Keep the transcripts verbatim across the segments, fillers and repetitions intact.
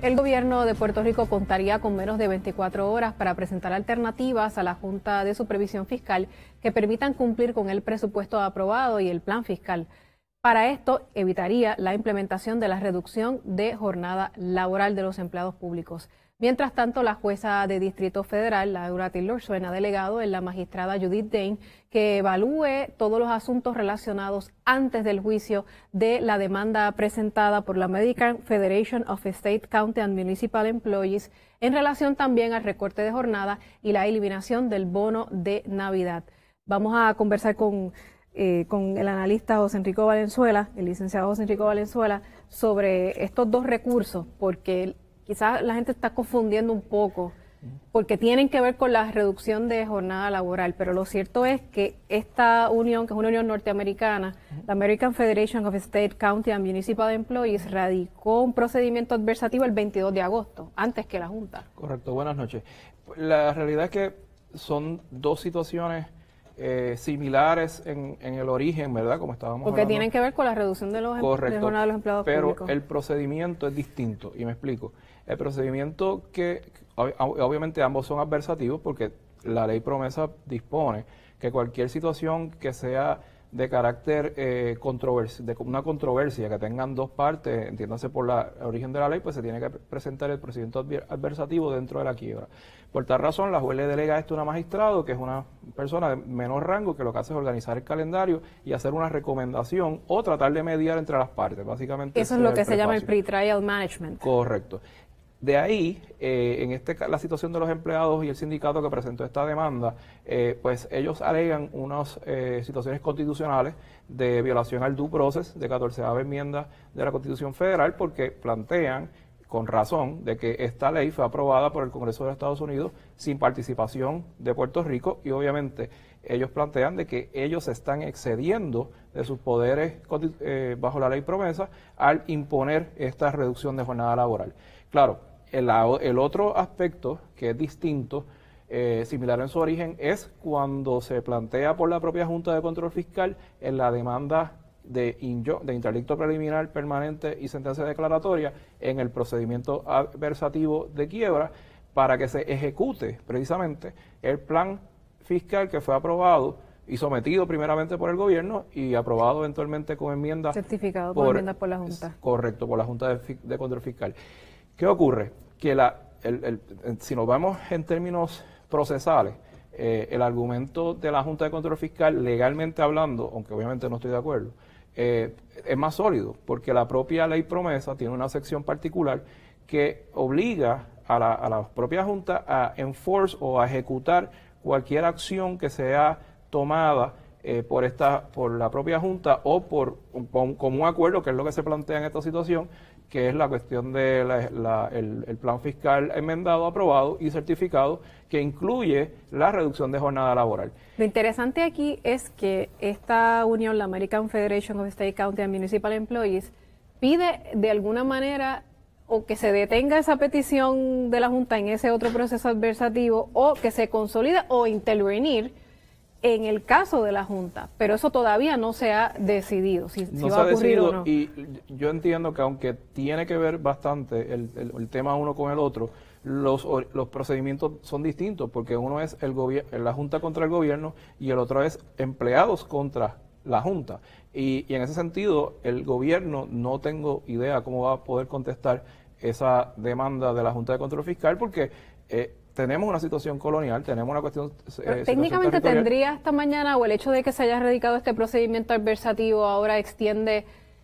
El gobierno de Puerto Rico contaría con menos de veinticuatro horas para presentar alternativas a la Junta de Supervisión Fiscal que permitan cumplir con el presupuesto aprobado y el plan fiscal. Para esto, evitaría la implementación de la reducción de jornada laboral de los empleados públicos. Mientras tanto, la jueza de Distrito Federal, Laura Taylor Swain, ha delegado en la magistrada Judith Dane que evalúe todos los asuntos relacionados antes del juicio de la demanda presentada por la American Federation of State, County and Municipal Employees en relación también al recorte de jornada y la eliminación del bono de Navidad. Vamos a conversar con, eh, con el analista José Enrico Valenzuela, el licenciado José Enrico Valenzuela, sobre estos dos recursos, porque quizás la gente está confundiendo un poco, porque tienen que ver con la reducción de jornada laboral, pero lo cierto es que esta unión, que es una unión norteamericana, la American Federation of State, County and Municipal Employees, radicó un procedimiento adversativo el veintidós de agosto, antes que la Junta. Correcto, buenas noches. La realidad es que son dos situaciones eh, similares en, en el origen, ¿verdad? Como estábamos Porque hablando. tienen que ver con la reducción de los Correcto, de jornada de los empleados pero públicos. Pero el procedimiento es distinto, y me explico. El procedimiento que, obviamente ambos son adversativos porque la ley promesa dispone que cualquier situación que sea de carácter eh, controversia, de una controversia, que tengan dos partes, entiéndase por la origen de la ley, pues se tiene que presentar el procedimiento adversativo dentro de la quiebra. Por tal razón, la juez le delega esto a una magistrado, que es una persona de menor rango, que lo que hace es organizar el calendario y hacer una recomendación o tratar de mediar entre las partes, básicamente. Eso es lo que se llama el pre-trial management. Correcto. De ahí, eh, en este la situación de los empleados y el sindicato que presentó esta demanda, eh, pues ellos alegan unas eh, situaciones constitucionales de violación al due process de catorceava enmienda de la Constitución Federal, porque plantean, con razón, de que esta ley fue aprobada por el Congreso de los Estados Unidos sin participación de Puerto Rico, y obviamente ellos plantean de que ellos se están excediendo de sus poderes eh, bajo la ley promesa al imponer esta reducción de jornada laboral. Claro, el, el otro aspecto que es distinto, eh, similar en su origen, es cuando se plantea por la propia Junta de Control Fiscal en la demanda de, injo, de interdicto preliminar permanente y sentencia declaratoria en el procedimiento adversativo de quiebra para que se ejecute precisamente el plan fiscal que fue aprobado y sometido primeramente por el gobierno y aprobado eventualmente con enmiendas. Certificado por, por enmiendas por la Junta. Correcto, por la Junta de, de Control Fiscal. ¿Qué ocurre? Que la, el, el, el, si nos vamos en términos procesales, eh, el argumento de la Junta de Control Fiscal, legalmente hablando, aunque obviamente no estoy de acuerdo, eh, es más sólido, porque la propia ley promesa tiene una sección particular que obliga a la, a la propia Junta a enforce o a ejecutar cualquier acción que sea tomada eh, por esta por la propia Junta o por con, con un acuerdo, que es lo que se plantea en esta situación, que es la cuestión del de el plan fiscal enmendado, aprobado y certificado, que incluye la reducción de jornada laboral. Lo interesante aquí es que esta unión, la American Federation of State, County and Municipal Employees, pide de alguna manera o que se detenga esa petición de la Junta en ese otro proceso adversativo, o que se consolide o intervenir en el caso de la Junta, pero eso todavía no se ha decidido, si, no si se va a ha ocurrir decidido, o no. Y yo entiendo que aunque tiene que ver bastante el, el, el tema uno con el otro, los, los procedimientos son distintos, porque uno es el gobierno, la Junta contra el gobierno, y el otro es empleados contra la Junta. Y, y en ese sentido, el gobierno, no tengo idea cómo va a poder contestar esa demanda de la Junta de Control Fiscal, porque eh, tenemos una situación colonial, tenemos una cuestión eh, técnicamente tendría esta mañana, o el hecho de que se haya radicado este procedimiento adversativo ahora extiende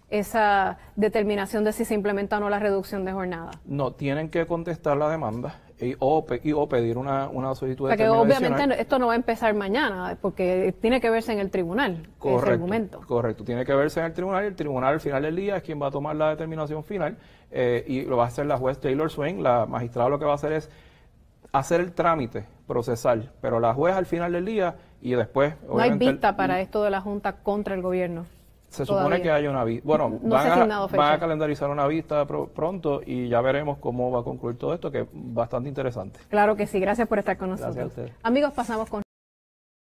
esa determinación de si se implementa o no la reducción de jornada. No, tienen que contestar la demanda y o, y, o pedir una, una solicitud de término adicional. O sea que obviamente esto no va a empezar mañana, porque tiene que verse en el tribunal, correcto, ese argumento. Correcto, tiene que verse en el tribunal, y el tribunal al final del día es quien va a tomar la determinación final, eh, y lo va a hacer la juez Taylor Swain. La magistrada lo que va a hacer es hacer el trámite procesal, pero la juez al final del día, y después... No hay vista el, para esto de la Junta contra el gobierno. Se supone todavía que haya una vista. Bueno, no van, a, van a calendarizar una vista pro, pronto, y ya veremos cómo va a concluir todo esto, que es bastante interesante. Claro que sí, gracias por estar con nosotros. Gracias a ustedes. Amigos, pasamos con